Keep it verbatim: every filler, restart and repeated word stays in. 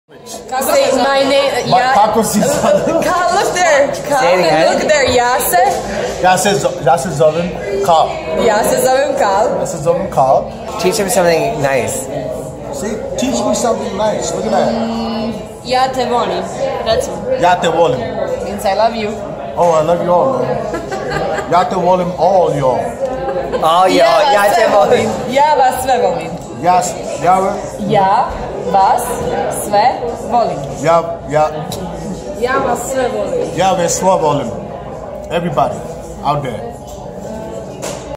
Say my name. Ja. Kako si sad? Carl, look there. Carl, look there. Ja se. Ja se, ja se zovem Carl. Ja se zovem Carl. Ja se zovem Carl. Teach him something nice. See, teach me something nice. Look at that. Ja te volim. Recimo. Ja te volim. Means I love you. Oh, I love you all, man. Ja te volim all, y'all. Oh, yo, ja te volim. Ja vas sve volim. Ja, ja, Ja vas sve volim. ja, ja, Ja vas sve volim. ja vas sve volim. Everybody out there.